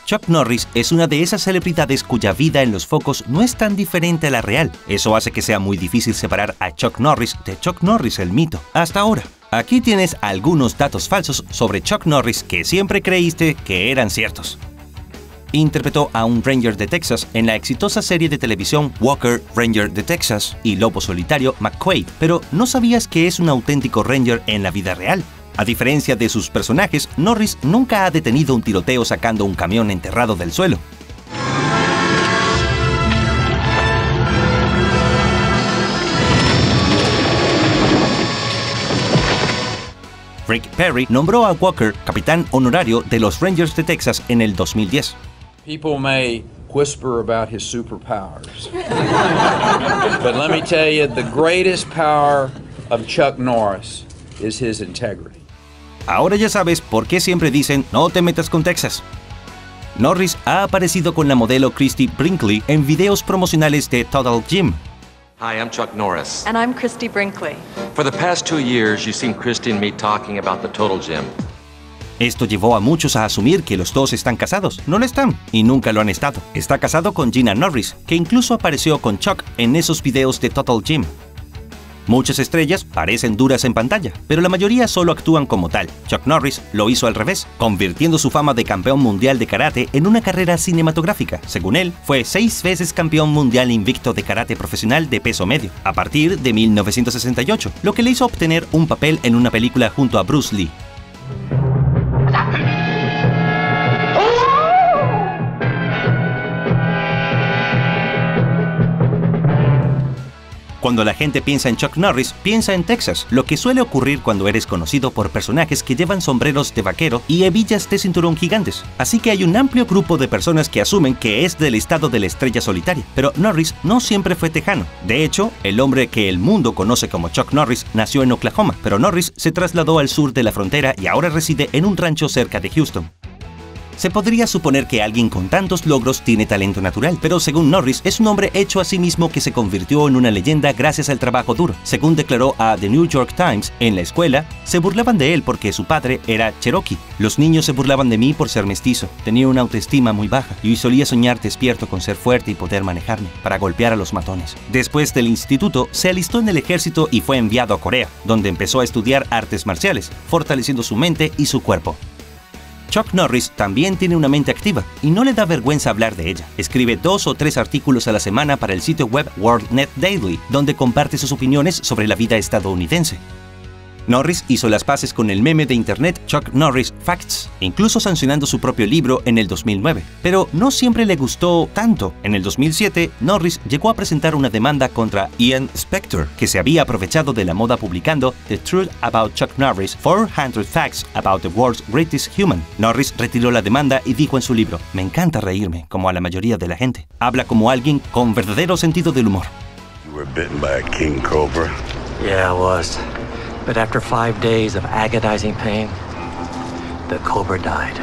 Chuck Norris es una de esas celebridades cuya vida en los focos no es tan diferente a la real. Eso hace que sea muy difícil separar a Chuck Norris de Chuck Norris el mito, hasta ahora. Aquí tienes algunos datos falsos sobre Chuck Norris que siempre creíste que eran ciertos. Interpretó a un Ranger de Texas en la exitosa serie de televisión Walker, Ranger de Texas y Lobo Solitario McQuaid, pero ¿no sabías que es un auténtico Ranger en la vida real? A diferencia de sus personajes, Norris nunca ha detenido un tiroteo sacando un camión enterrado del suelo. Rick Perry nombró a Walker capitán honorario de los Rangers de Texas en el 2010. People may whisper about his superpowers, but let me tell you, the greatest power of Chuck Norris is his integrity. Ahora ya sabes por qué siempre dicen no te metas con Texas. Norris ha aparecido con la modelo Christy Brinkley en videos promocionales de Total Gym. Hi, I'm Chuck Norris. And I'm Christy Brinkley. For the past 2 years, you've seen Christy and me talking about the Total Gym. Esto llevó a muchos a asumir que los dos están casados. No lo están, y nunca lo han estado. Está casado con Gina Norris, que incluso apareció con Chuck en esos videos de Total Gym. Muchas estrellas parecen duras en pantalla, pero la mayoría solo actúan como tal. Chuck Norris lo hizo al revés, convirtiendo su fama de campeón mundial de karate en una carrera cinematográfica. Según él, fue 6 veces campeón mundial invicto de karate profesional de peso medio, a partir de 1968, lo que le hizo obtener un papel en una película junto a Bruce Lee. Cuando la gente piensa en Chuck Norris, piensa en Texas, lo que suele ocurrir cuando eres conocido por personajes que llevan sombreros de vaquero y hebillas de cinturón gigantes. Así que hay un amplio grupo de personas que asumen que es del estado de la estrella solitaria. Pero Norris no siempre fue tejano. De hecho, el hombre que el mundo conoce como Chuck Norris nació en Oklahoma, pero Norris se trasladó al sur de la frontera y ahora reside en un rancho cerca de Houston. Se podría suponer que alguien con tantos logros tiene talento natural, pero según Norris, es un hombre hecho a sí mismo que se convirtió en una leyenda gracias al trabajo duro. Según declaró a The New York Times, en la escuela, se burlaban de él porque su padre era cherokee. Los niños se burlaban de mí por ser mestizo. Tenía una autoestima muy baja y solía soñar despierto con ser fuerte y poder manejarme para golpear a los matones. Después del instituto, se alistó en el ejército y fue enviado a Corea, donde empezó a estudiar artes marciales, fortaleciendo su mente y su cuerpo. Chuck Norris también tiene una mente activa y no le da vergüenza hablar de ella. Escribe 2 o 3 artículos a la semana para el sitio web WorldNet Daily, donde comparte sus opiniones sobre la vida estadounidense. Norris hizo las paces con el meme de internet Chuck Norris Facts, incluso sancionando su propio libro en el 2009. Pero no siempre le gustó tanto. En el 2007, Norris llegó a presentar una demanda contra Ian Spector, que se había aprovechado de la moda publicando The Truth About Chuck Norris, 400 Facts About the World's Greatest Human. Norris retiró la demanda y dijo en su libro: "Me encanta reírme, como a la mayoría de la gente. Habla como alguien con verdadero sentido del humor." You were bitten by a king cobra? Yeah, I was. But after 5 days of agonizing pain, the cobra died.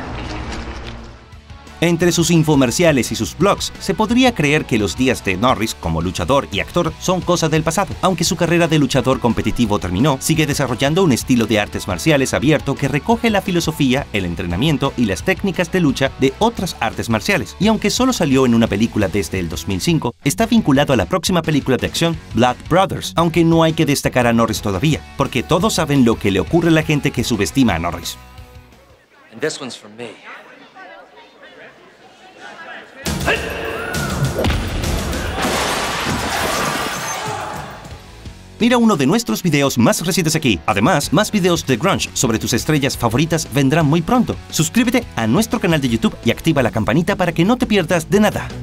Entre sus infomerciales y sus blogs, se podría creer que los días de Norris como luchador y actor son cosa del pasado. Aunque su carrera de luchador competitivo terminó, sigue desarrollando un estilo de artes marciales abierto que recoge la filosofía, el entrenamiento y las técnicas de lucha de otras artes marciales. Y aunque solo salió en una película desde el 2005, está vinculado a la próxima película de acción, Blood Brothers, aunque no hay que destacar a Norris todavía, porque todos saben lo que le ocurre a la gente que subestima a Norris. And this one's for me. Mira uno de nuestros videos más recientes aquí. Además, más videos de grunge sobre tus estrellas favoritas vendrán muy pronto. Suscríbete a nuestro canal de YouTube y activa la campanita para que no te pierdas de nada.